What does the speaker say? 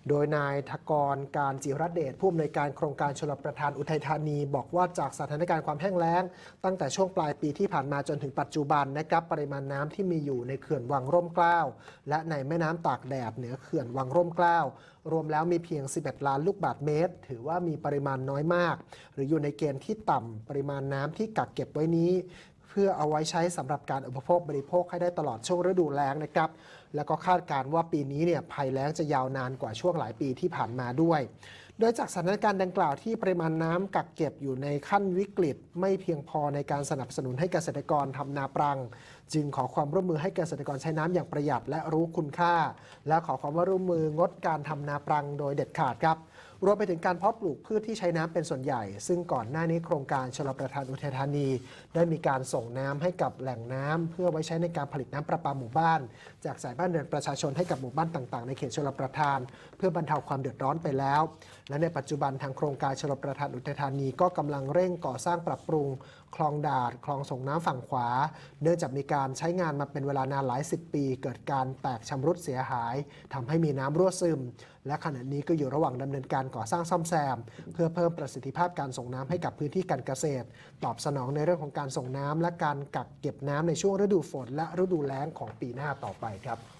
โดยนายธกรการจิรเดชผู้อำนวยการโครงการชลประทานอุทัยธานีบอกว่าจากสถานการณ์ความแห้งแล้งตั้งแต่ช่วงปลายปีที่ผ่านมาจนถึงปัจจุบันนะครับปริมาณน้ำที่มีอยู่ในเขื่อนวังร่มเกล้าและในแม่น้ำตากแดดเหนือเขื่อนวังร่มเกล้ารวมแล้วมีเพียง 11 ล้านลูกบาศก์เมตรถือว่ามีปริมาณน้อยมากหรืออยู่ในเกณฑ์ที่ต่ำปริมาณน้ำที่กักเก็บไว้นี้เพื่อเอาไว้ใช้สำหรับการอุปโภคบริโภคให้ได้ตลอดช่วงฤดูแล้งนะครับแล้วก็คาดการณ์ว่าปีนี้เนี่ยภัยแล้งจะยาวนานกว่าช่วงหลายปีที่ผ่านมาด้วยโดยจากสถานการณ์ดังกล่าวที่ปริมาณน้ำกักเก็บอยู่ในขั้นวิกฤตไม่เพียงพอในการสนับสนุนให้เกษตรกรทำนาปรังจึงขอความร่วมมือให้เกษตรกรใช้น้ำอย่างประหยัดและรู้คุณค่าและขอความร่วมมืองดการทำนาปรังโดยเด็ดขาดครับรวมไปถึงการเพาะปลูกพืชที่ใช้น้ำเป็นส่วนใหญ่ซึ่งก่อนหน้านี้โครงการชลประทานอุทัยธานีได้มีการส่งน้ำให้กับแหล่งน้ำเพื่อไว้ใช้ในการผลิตน้ำประปาหมู่บ้านจากสายบ้านเรือนประชาชนให้กับหมู่บ้านต่างๆในเขตชลประทานเพื่อบรรเทาความเดือดร้อนไปแล้วและในปัจจุบันทางโครงการชลประทานอุทัยธานีก็กำลังเร่งก่อสร้างปรับปรุงคลองดาดคลองส่งน้ำฝั่งขวาเนื่องจากมีการใช้งานมาเป็นเวลานานหลาย10 ปีเกิดการแตกชำรุดเสียหายทำให้มีน้ำรั่วซึมและขณะนี้ก็อยู่ระหว่างดำเนินการก่อสร้างซ่อมแซมเพื่อเพิ่มประสิทธิภาพการส่งน้ำให้กับพื้นที่การเกษตรตอบสนองในเรื่องของการส่งน้ำและการกักเก็บน้ำในช่วงฤดูฝนและฤดูแล้งของปีหน้าต่อไปครับ